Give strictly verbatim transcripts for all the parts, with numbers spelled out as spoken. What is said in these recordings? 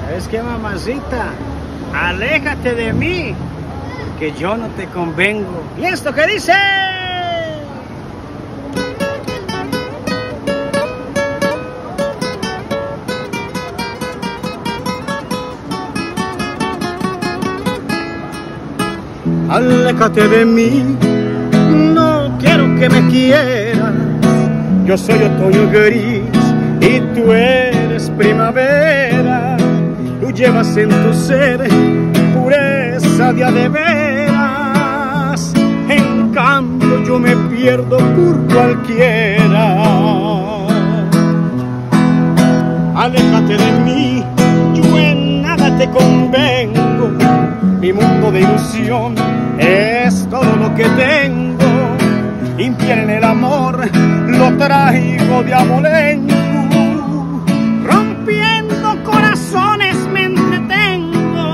Es que, mamacita, aléjate de mí, que yo no te convengo. ¿Y esto qué dice? Aléjate de mí, no quiero que me quieras. Yo soy otoño gris y tú eres primavera. Tú llevas en tu ser pureza de a de veras. En cambio yo me pierdo por cualquiera. Aléjate de mí, yo en nada te convengo. Mi mundo de ilusión es todo lo que tengo. Infiel en el amor, lo traigo de abolengo. Rompiendo corazones me entretengo.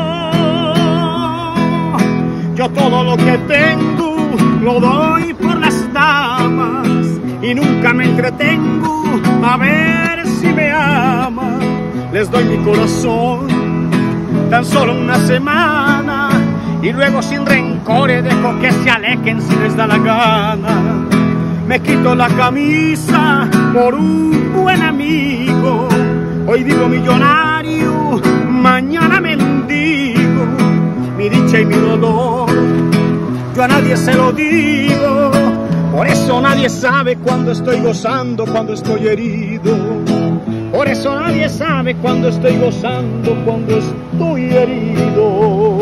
Yo todo lo que tengo lo doy por las damas. Y nunca me entretengo a ver si me ama. Les doy mi corazón tan solo una semana y luego sin rencores dejo que se alejen si les da la gana. Me quito la camisa por un buen amigo. Hoy vivo millonario, mañana mendigo. Mi dicha y mi dolor yo a nadie se lo digo. Por eso nadie sabe cuando estoy gozando, cuando estoy herido. Por eso nadie sabe cuando estoy gozando, cuando estoy herido.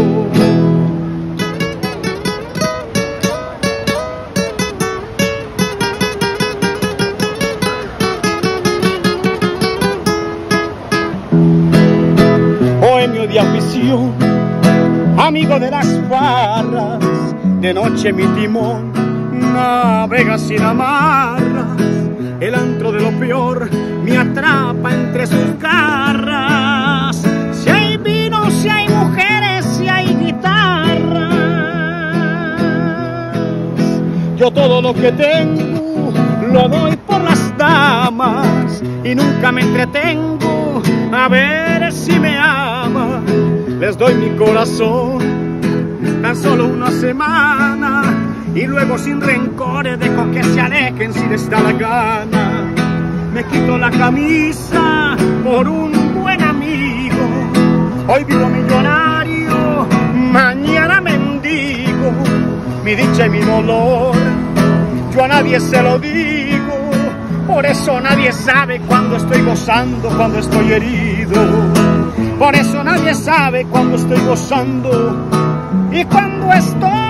Bohemio de afición, amigo de las barras, de noche mi timón navega sin amarras. El antro de lo peor me atrapa entre sus garras. Si hay vino, si hay mujeres, si hay guitarras, yo todo lo que tengo lo doy por las damas. Y nunca me entretengo a ver si me ama. Les doy mi corazón tan solo una semana y luego sin rencores dejo que se alejen si les da la gana. Me quito la camisa por un buen amigo. Hoy vivo millonario, mañana mendigo. Mi dicha y mi dolor yo a nadie se lo digo. Por eso nadie sabe cuando estoy gozando, cuando estoy herido. Por eso nadie sabe cuando estoy gozando y cuando estoy